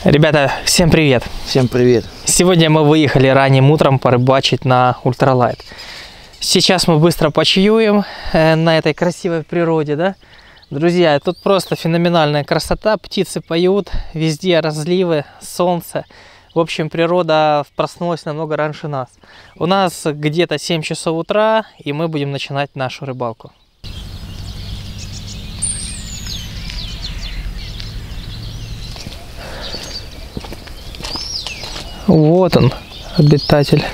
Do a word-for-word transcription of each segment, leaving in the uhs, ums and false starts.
Ребята, всем привет! Всем привет! Сегодня мы выехали ранним утром порыбачить на ультралайт. Сейчас мы быстро почуем э, на этой красивой природе, да? Друзья, тут просто феноменальная красота, птицы поют, везде разливы, солнце. В общем, природа проснулась намного раньше нас. У нас где-то семь часов утра, и мы будем начинать нашу рыбалку. Вот он, обитатель.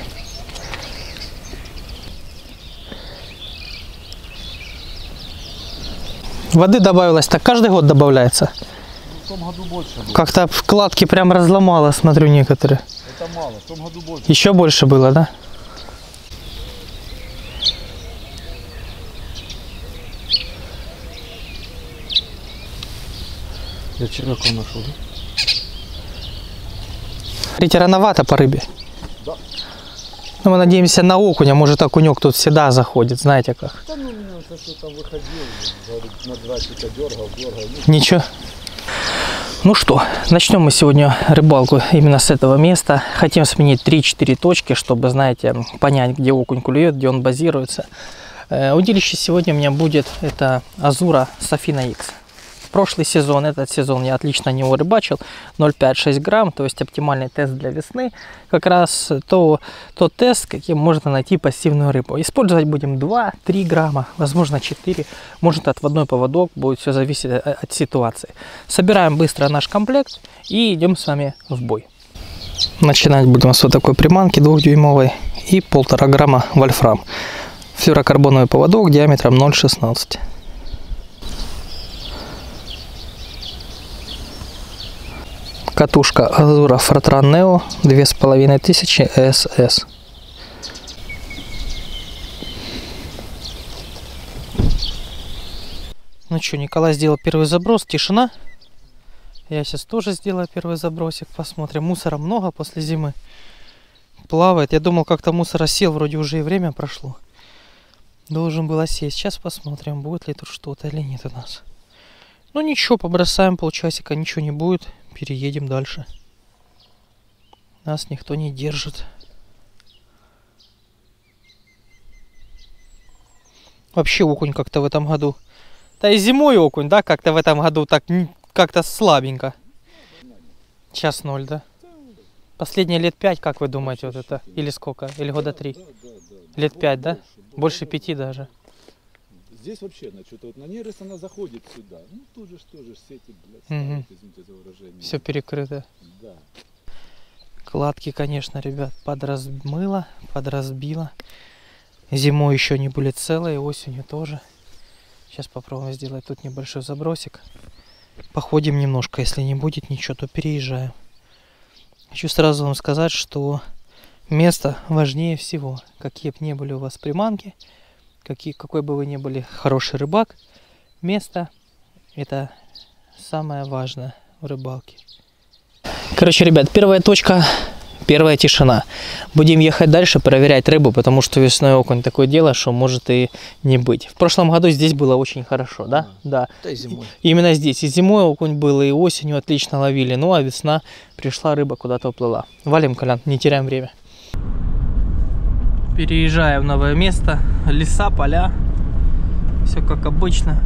Воды добавилось, так каждый год добавляется? В том году больше было. Как-то вкладки прям разломало, смотрю, некоторые. Это мало, в том году больше. Еще больше было, да? Я червяка нашел, да? Смотрите, рановато по рыбе. Да. Но мы надеемся на окуня, может окунек тут всегда заходит, знаете как. Да ну, меня что там выходил, говорит, на два часа дергал, дергал. Ну, Ничего. Ну что, начнем мы сегодня рыбалку именно с этого места. Хотим сменить три-четыре точки, чтобы, знаете, понять, где окунь клюет, где он базируется. Э, удилище сегодня у меня будет это Азура Safina X. Прошлый сезон, этот сезон я отлично не рыбачил, ноль пять — шесть грамм, то есть оптимальный тест для весны. Как раз то, тот тест, каким можно найти пассивную рыбу. Использовать будем два-три грамма, возможно четыре, может отводной поводок, будет все зависеть от ситуации. Собираем быстро наш комплект и идем с вами в бой. Начинать будем с вот такой приманки двухдюймовой и полтора грамма вольфрам. Флюорокарбоновый поводок диаметром ноль шестнадцать. Катушка Азура Fortran Neo две с половиной тысячи эс эс. Ну что, Николай сделал первый заброс, тишина. Я сейчас тоже сделаю первый забросик, посмотрим. Мусора много после зимы. Плавает. Я думал, как-то мусор сел, вроде уже и время прошло. Должен был осесть. Сейчас посмотрим, будет ли тут что-то или нет у нас. Ну ничего, побросаем полчасика, ничего не будет. Переедем дальше. Нас никто не держит. Вообще окунь как-то в этом году. Да и зимой окунь, да, как-то в этом году так как-то слабенько. Сейчас ноль, да? Последние лет пять, как вы думаете, вот это? Или сколько? Или года три? Лет пять, да? Больше пяти даже. Здесь вообще, значит, вот на нерест она заходит сюда. Ну, тоже, тоже сети, блядь, Угу. ставят, извините за выражение. Все перекрыто. Да. Кладки, конечно, ребят, подразмыло, подразбило. Зимой еще не были целые, осенью тоже. Сейчас попробуем сделать тут небольшой забросик. Походим немножко, если не будет ничего, то переезжаем. Хочу сразу вам сказать, что место важнее всего. Какие бы ни были у вас приманки, какие, какой бы вы ни были хороший рыбак, место это самое важное в рыбалке. Короче, ребят, первая точка, первая тишина. Будем ехать дальше, проверять рыбу, потому что весной окунь такое дело, что может и не быть. В прошлом году здесь было очень хорошо, да? А, да. Да и зимой. Именно здесь. И зимой окунь был, и осенью отлично ловили. Ну, а весна пришла, рыба куда-то уплыла. Валим, Колян, не теряем время. Переезжаем в новое место. Леса, поля. Все как обычно.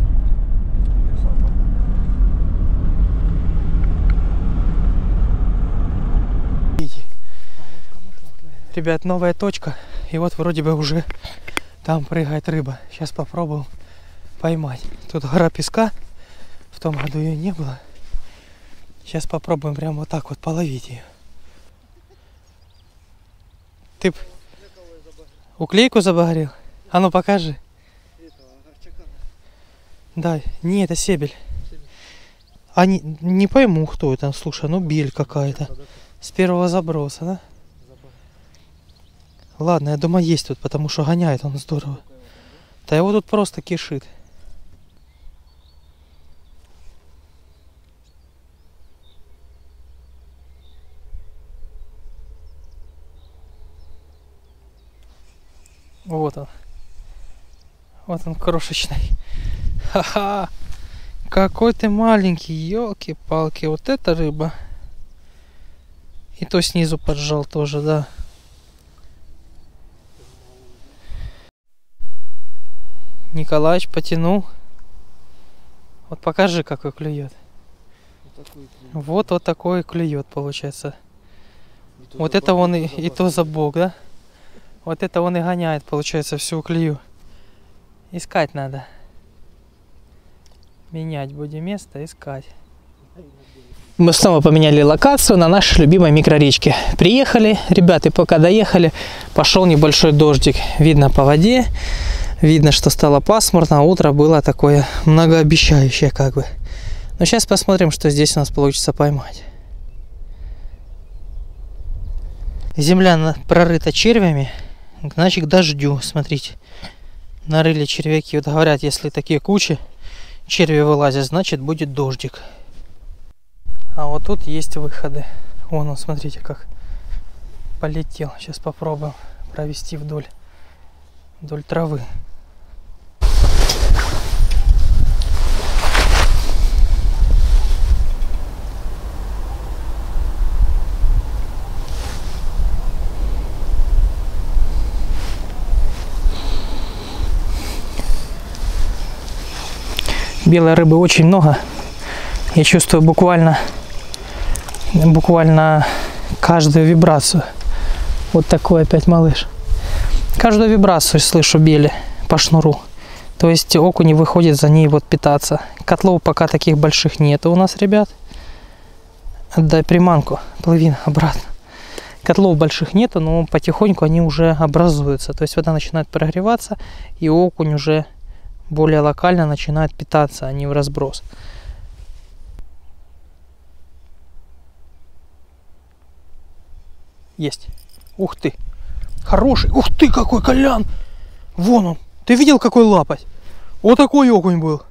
Ребят, новая точка. И вот вроде бы уже там прыгает рыба. Сейчас попробуем поймать. Тут гора песка. В том году ее не было. Сейчас попробуем прямо вот так вот половить ее. Ты уклейку забагрил? А ну покажи. Да, не, это себель. А не, не пойму, кто это. Слушай, ну бель какая-то. С первого заброса, да? Ладно, я думаю, есть тут, потому что гоняет он здорово. Да его тут просто кишит. Вот он. Вот он крошечный. Ха-ха. Какой ты маленький, елки-палки. Вот это рыба. И то снизу поджал тоже, да. Николаевич потянул. Вот покажи, какой клюет. Вот, клюет. вот, вот такой клюет, получается. Вот это он и, и то за бок, да? Вот это он и гоняет, получается, всю клюю. Искать надо. Менять будем место, искать. Мы снова поменяли локацию на нашей любимой микроречке. Приехали, ребята, и пока доехали, пошел небольшой дождик. Видно по воде, видно, что стало пасмурно, а утро было такое многообещающее как бы. Но сейчас посмотрим, что здесь у нас получится поймать. Земля прорыта червями, значит к дождю, смотрите. Нарыли червяки. Вот говорят, если такие кучи черви вылазят, значит будет дождик. А вот тут есть выходы. Вон он, смотрите, как полетел. Сейчас попробуем провести вдоль, вдоль травы. Белой рыбы очень много. Я чувствую буквально, буквально каждую вибрацию. Вот такой опять малыш. Каждую вибрацию слышу бели по шнуру. То есть окунь выходит за ней вот питаться. Котлов пока таких больших нету у нас, ребят. Отдай приманку, плыви обратно. Котлов больших нету, но потихоньку они уже образуются. То есть вода начинает прогреваться, и окунь уже более локально начинает питаться, а не в разброс. Есть. Ух ты. Хороший. Ух ты, какой колян. Вон он. Ты видел, какой лапоть? Вот такой окунь был.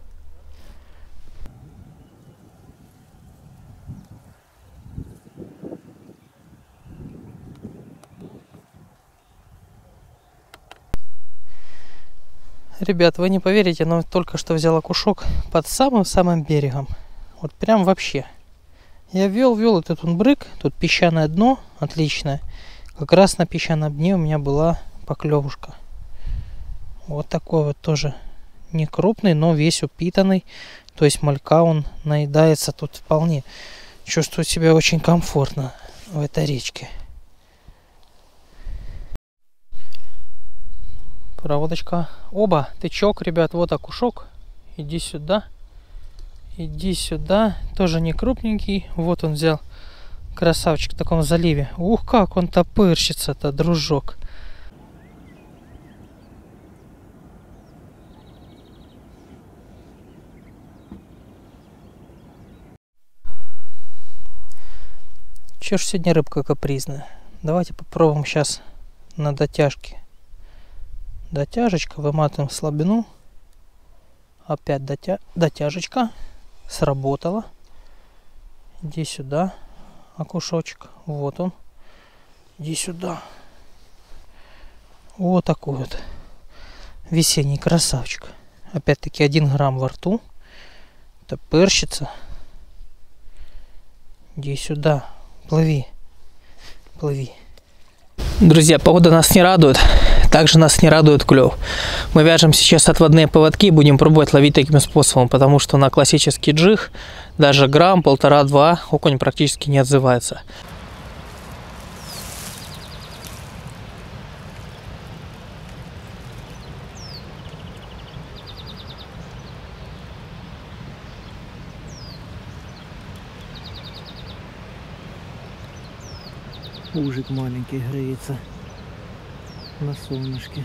Ребят, вы не поверите, но только что взял окушок под самым-самым берегом. Вот прям вообще. Я вел, вел этот он брык. Тут песчаное дно, отличное. Как раз на песчаном дне у меня была поклевушка. Вот такой вот тоже не крупный, но весь упитанный. То есть малька он наедается тут вполне. Чувствую себя очень комфортно в этой речке. Проводочка. Оба, тычок, ребят, вот окушок. Иди сюда. Иди сюда. Тоже не крупненький. Вот он взял. Красавчик в таком заливе. Ух, как он топырщится-то, дружок. Чё ж сегодня рыбка капризная. Давайте попробуем сейчас на дотяжке. Дотяжечка, выматываем слабину. Опять дотя... дотяжечка. Сработала. Иди сюда, окушочек. Вот он. Иди сюда. Вот такой вот весенний красавчик. Опять-таки один грамм во рту. Топырщица. Иди сюда. Плыви. Плыви. Друзья, погода нас не радует. Также нас не радует клев. Мы вяжем сейчас отводные поводки и будем пробовать ловить таким способом, потому что на классический джиг даже грамм, полтора-два окунь практически не отзывается. Ужик маленький греется на солнышке.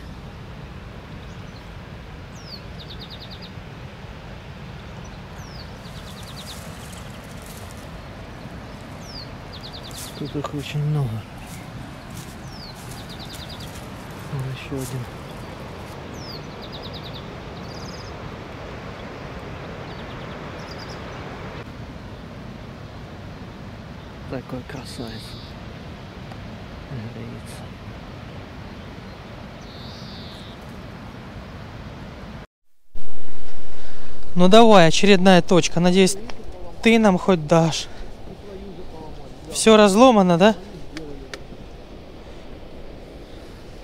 Тут их очень много. Вот еще один. Такой красавец. Греется. Ну давай, очередная точка. Надеюсь, ты нам хоть дашь. Все разломано, да?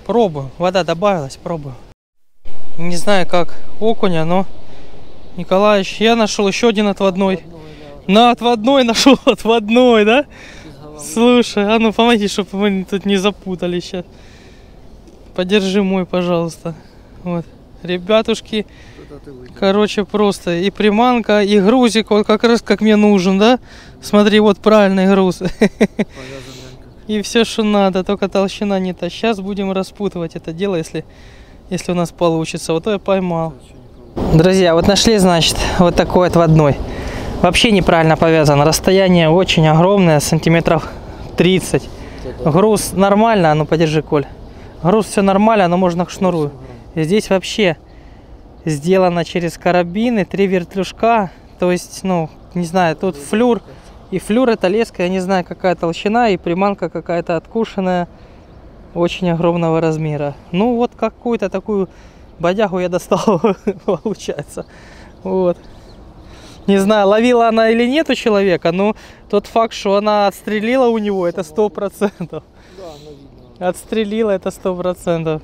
Пробую. Вода добавилась, пробую. Не знаю, как окуня, но... Николаевич, я нашел еще один отводной. Одной, да. На отводной нашел отводной, да? Без головы. Слушай, а ну помоги, чтобы мы тут не запутали сейчас. Подержи мой, пожалуйста. Вот. Ребятушки, Куда ты вытянул? короче, просто и приманка, и грузик, вот как раз как мне нужен, да? Смотри, вот правильный груз. Повязан как. И все, что надо, только толщина не та. Сейчас будем распутывать это дело, если, если у нас получится. Вот то я поймал. Друзья, вот нашли, значит, вот такой отводной. Вообще неправильно повязан. Расстояние очень огромное, сантиметров тридцать. Груз нормально, а ну подержи, Коль. Груз все нормально, но можно к шнуру. И здесь вообще сделано через карабины, три вертлюжка. То есть, ну, не знаю, тут флюр. И флюр это леска, я не знаю, какая толщина, и приманка какая-то откушенная, очень огромного размера. Ну, вот какую-то такую бодягу я достал, получается. Вот. Не знаю, ловила она или нет у человека, но тот факт, что она отстрелила у него, это сто процентов. Да, она видно. Отстрелила, это сто процентов.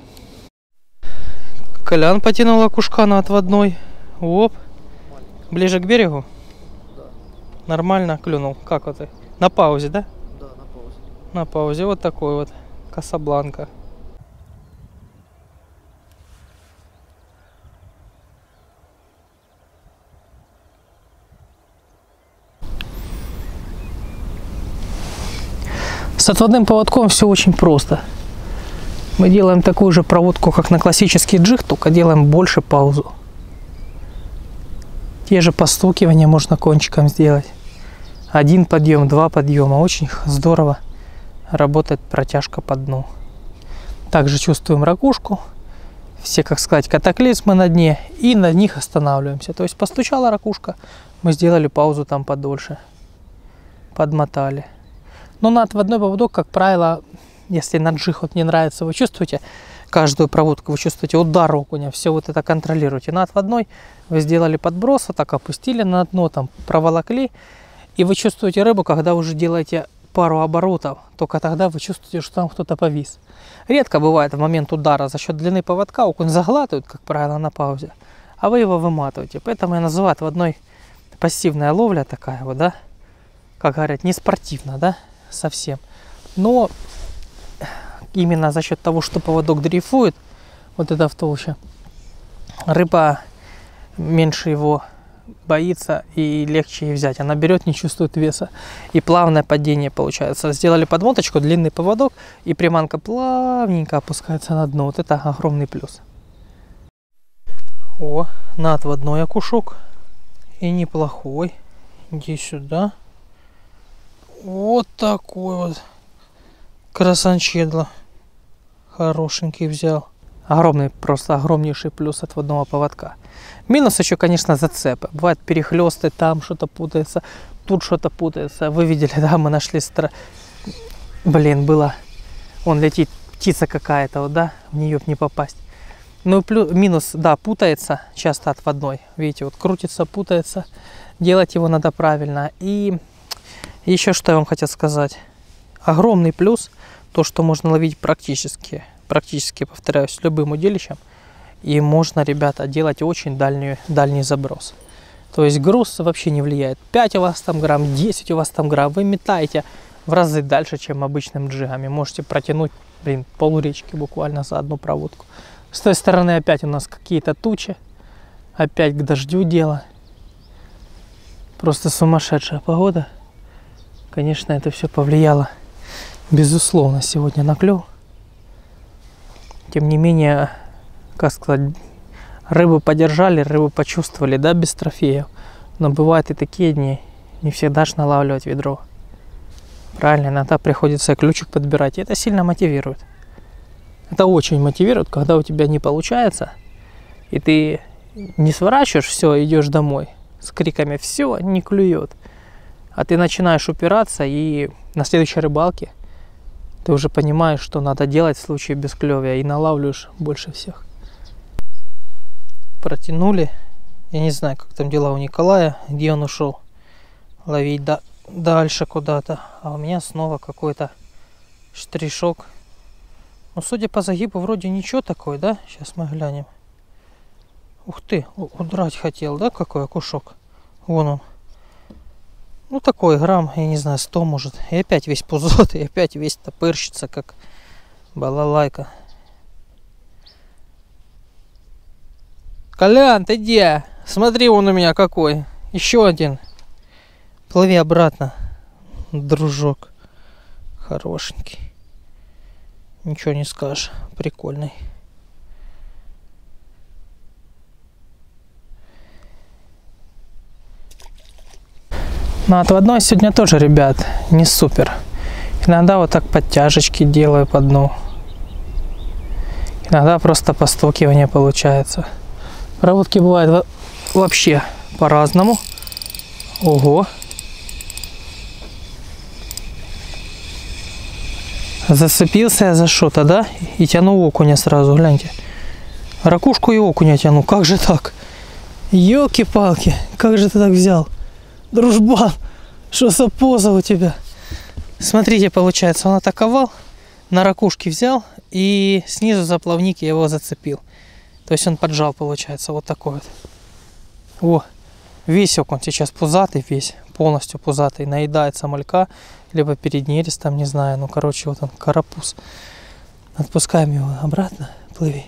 Колян потянул окушка на отводной. Оп. Ближе к берегу? Да. Нормально клюнул. Как вот? На паузе, да? Да, на паузе. На паузе. Вот такой вот. Касабланка. С отводным поводком все очень просто. Мы делаем такую же проводку, как на классический джиг, только делаем больше паузу. Те же постукивания можно кончиком сделать. Один подъем, два подъема. Очень здорово работает протяжка по дну. Также чувствуем ракушку. Все, как сказать, катаклизмы на дне. И на них останавливаемся. То есть постучала ракушка, мы сделали паузу там подольше. Подмотали. Но на отводной поводок, как правило, если на джиг вот не нравится, вы чувствуете каждую проводку, вы чувствуете удар окуня, все вот это контролируете. На отводной вы сделали подброс, вот так опустили на дно, там проволокли, и вы чувствуете рыбу, когда уже делаете пару оборотов, только тогда вы чувствуете, что там кто-то повис. Редко бывает в момент удара за счет длины поводка окунь заглатывает, как правило, на паузе, а вы его выматываете. Поэтому я называю отводной пассивная ловля такая вот, да, как говорят, не спортивно, да, совсем. Но именно за счет того, что поводок дрейфует, вот это в толще, рыба меньше его боится и легче ей взять. Она берет, не чувствует веса. И плавное падение получается. Сделали подмоточку, длинный поводок, и приманка плавненько опускается на дно. Вот это огромный плюс. О, на отводной окушок. И неплохой. Иди сюда. Вот такой вот красанчедло. Хорошенький взял. Огромный, просто огромнейший плюс отводного поводка. Минус еще, конечно, зацепы. Бывает перехлесты, там что-то путается, тут что-то путается. Вы видели, да, мы нашли стра... Блин, было. Он летит, птица какая-то, вот, да, в нее не попасть. Ну, плюс, минус, да, путается часто отводной. Видите, вот крутится, путается. Делать его надо правильно. И еще что я вам хотел сказать. Огромный плюс, то, что можно ловить практически, практически, повторяюсь, любым удилищем. И можно, ребята, делать очень дальний, дальний заброс. То есть груз вообще не влияет. пять у вас там грамм, десять у вас там грамм. Вы метаете в разы дальше, чем обычным джигами. Можете протянуть, блин, полуречки буквально за одну проводку. С той стороны опять у нас какие-то тучи. Опять к дождю дело. Просто сумасшедшая погода. Конечно, это все повлияло, безусловно, сегодня на клев. Тем не менее, как сказать, рыбу подержали, рыбу почувствовали, да, без трофеев. Но бывают и такие дни, не всегда ж налавливать ведро. Правильно, иногда приходится ключик подбирать, и это сильно мотивирует. Это очень мотивирует, когда у тебя не получается, и ты не сворачиваешь все, идешь домой с криками «все, не клюет». А ты начинаешь упираться, и на следующей рыбалке ты уже понимаешь, что надо делать в случае бесклевия, и налавливаешь больше всех. Протянули. Я не знаю, как там дела у Николая, где он ушел ловить да, дальше куда-то. А у меня снова какой-то штришок. Ну, судя по загибу, вроде ничего такой, да? Сейчас мы глянем. Ух ты, удрать хотел, да, какой окушок? Вон он. Ну, такой грамм, я не знаю, сто может. И опять весь пузот, и опять весь топырщится, как балалайка. Колян, ты где? Смотри, он у меня какой. Еще один. Плыви обратно, дружок. Хорошенький. Ничего не скажешь. Прикольный. На отводной сегодня тоже, ребят, не супер. Иногда вот так подтяжечки делаю по дну. Иногда просто постукивание получается. Проводки бывают вообще по-разному. Ого. Зацепился я за что-то, да? И тяну окуня сразу, гляньте. Ракушку и окуня тяну. Как же так? Ёлки-палки, как же ты так взял? Дружбан, что за поза у тебя? Смотрите, получается, он атаковал, на ракушке взял и снизу за плавник я его зацепил. То есть он поджал, получается, вот такой вот. О, весь окунь сейчас пузатый, весь, полностью пузатый, наедается малька, либо перед нерестом, не знаю, ну, короче, вот он, карапуз. Отпускаем его обратно, плыви.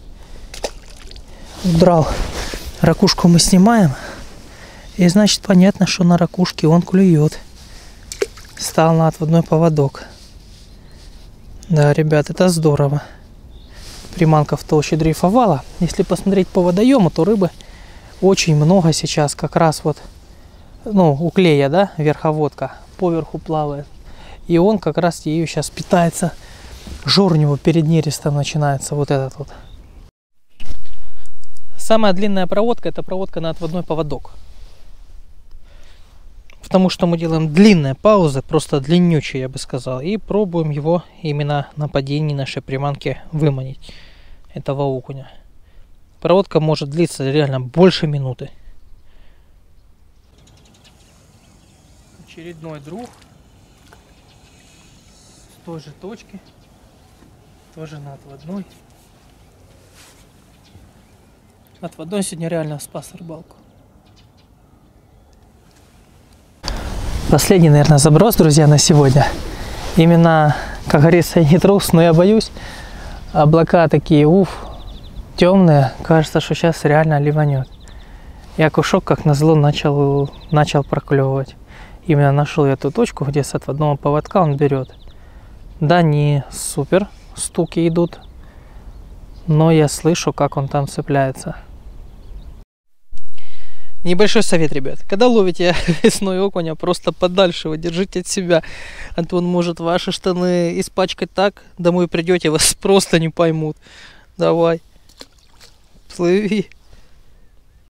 Удрал. Ракушку мы снимаем. И значит понятно, что на ракушке он клюет. Стал на отводной поводок. Да, ребят, это здорово. Приманка в толще дрейфовала. Если посмотреть по водоему, то рыбы очень много сейчас. Как раз вот, ну, у клея, да, верховодка поверху плавает. И он как раз ею сейчас питается. Жор у него перед нерестом начинается вот этот вот. Самая длинная проводка — это проводка на отводной поводок. Потому что мы делаем длинные паузы, просто длиннючие, я бы сказал. И пробуем его именно на падении нашей приманки выманить, этого окуня. Проводка может длиться реально больше минуты. Очередной друг. С той же точки. Тоже на отводной. Отводной сегодня реально спас рыбалку. Последний, наверное, заброс, друзья, на сегодня. Именно, как говорится, я не трус, но я боюсь. Облака такие, уф, темные. Кажется, что сейчас реально ливанет. И окушок, как назло, начал, начал проклевывать. Именно нашел я ту точку, где с отводного поводка он берет. Да, не супер стуки идут, но я слышу, как он там цепляется. Небольшой совет, ребят. Когда ловите весной окуня, просто подальше его держите от себя. А то он может ваши штаны испачкать так, домой придете, вас просто не поймут. Давай, плыви.